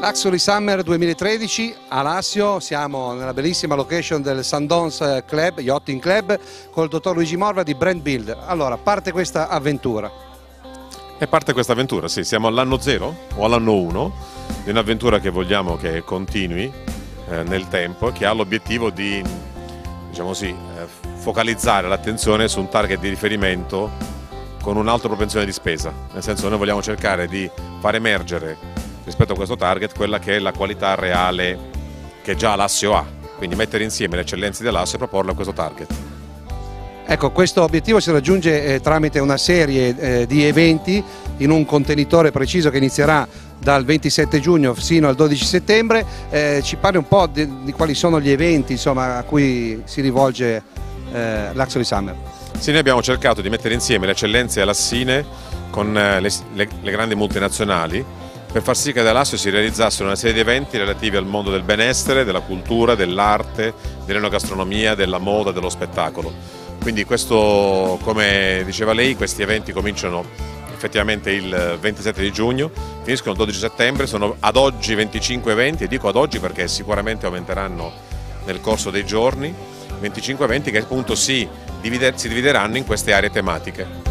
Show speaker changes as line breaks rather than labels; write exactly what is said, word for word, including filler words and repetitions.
Luxury Summer duemilatredici a Lassio, siamo nella bellissima location del Sundance Club, Yachting Club, con il dottor Luigi Morva di Brand Build. Allora, parte questa avventura.
E parte questa avventura, sì, siamo all'anno zero o all'anno uno di un'avventura che vogliamo che continui eh, nel tempo, che ha l'obiettivo di, diciamo così, eh, focalizzare l'attenzione su un target di riferimento con un'alta propensione di spesa. Nel senso, noi vogliamo cercare di far emergere rispetto a questo target quella che è la qualità reale che già Lassio ha, quindi mettere insieme le eccellenze di Lassio e proporle a questo target.
Ecco, questo obiettivo si raggiunge eh, tramite una serie eh, di eventi in un contenitore preciso che inizierà dal ventisette giugno fino al dodici settembre. Eh, ci parli un po' di, di quali sono gli eventi, insomma, a cui si rivolge eh, Luxury Summer?
Sì, noi abbiamo cercato di mettere insieme le eccellenze lassine con eh, le, le, le grandi multinazionali, per far sì che da Lassio si realizzassero una serie di eventi relativi al mondo del benessere, della cultura, dell'arte, dell'enogastronomia, della moda, dello spettacolo. Quindi questo, come diceva lei, questi eventi cominciano effettivamente il ventisette di giugno, finiscono il dodici settembre, sono ad oggi venticinque eventi, e dico ad oggi perché sicuramente aumenteranno nel corso dei giorni, venticinque eventi che appunto si, divider, si divideranno in queste aree tematiche.